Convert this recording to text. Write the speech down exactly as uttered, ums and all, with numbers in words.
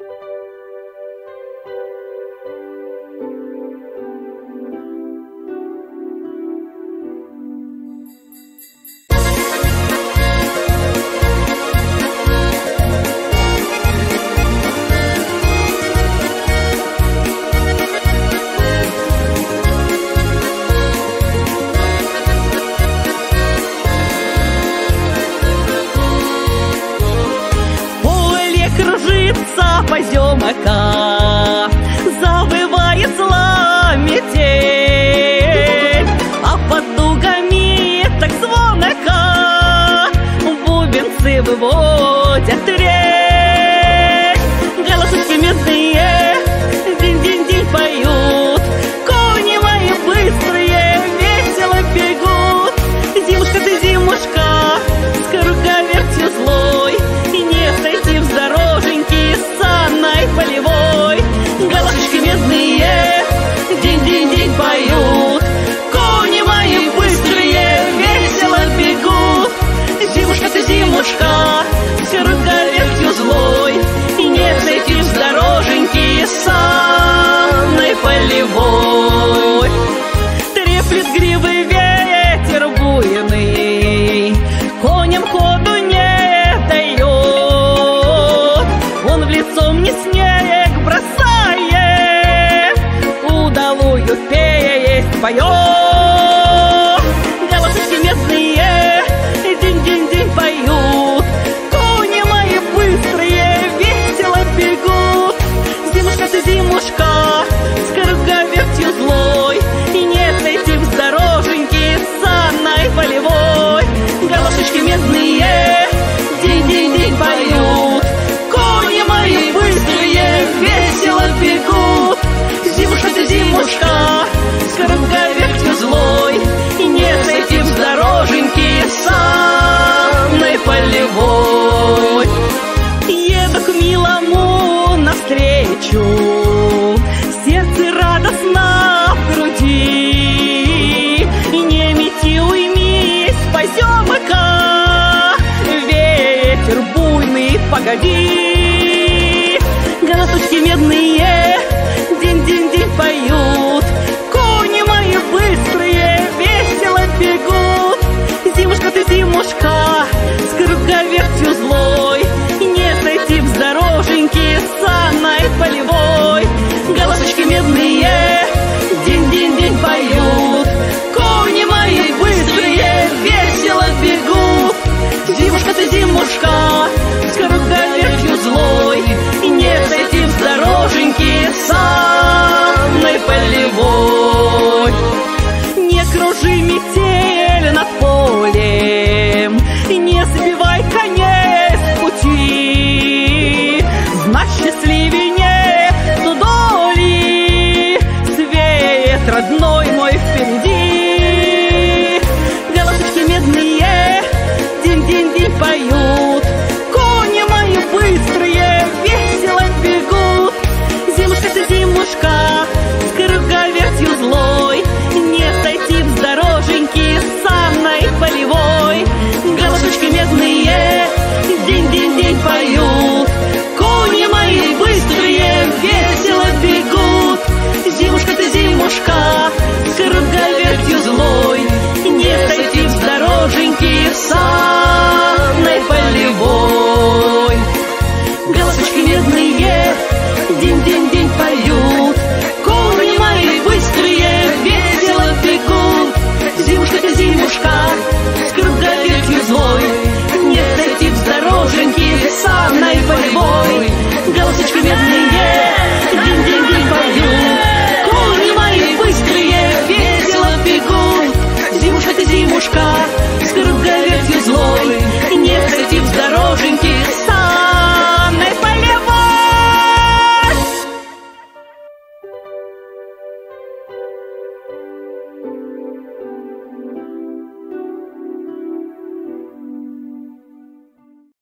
Поземка завывает зла метель, а под дугами так звонко бубенцы выводят трель. Голосочки медные динь-динь-динь поют, кони мои быстрые весело бегут. Зимушка ты, зимушка, с круговертью злой, и не сойти в дороженьки санной полевой. Голосочки медные динь-динь-динь поют, кони мои быстрые весело бегут. Зимушка ты, зимушка, с круговертью злой, и не сойти в дороженьки санной полевой. Треплет гривы ветер буйный, коням ходу не дает. Он в лицо мне снег бросает, удалую песнь поет. Голосочки местные динь-динь-динь поют, кони мои быстрые весело бегут. Зимушка ты, зимушка, с круговертью злой, и не сойти в дороженьки санной полевой. Голосочки медные динь-динь-динь поют, кони мои быстрые весело бегут. Зимушка ты, зимушка, с круговертью злой, и не сойти в дороженьки санной полевой. Еду к милому навстречу, сердце радостно в груди, и не мети, уймись, поземка, ветер буйный, погоди. Голосочки медные динь-динь-динь поют, кони мои быстрые весело бегут. Зимушка ты, зимушка, с круговертью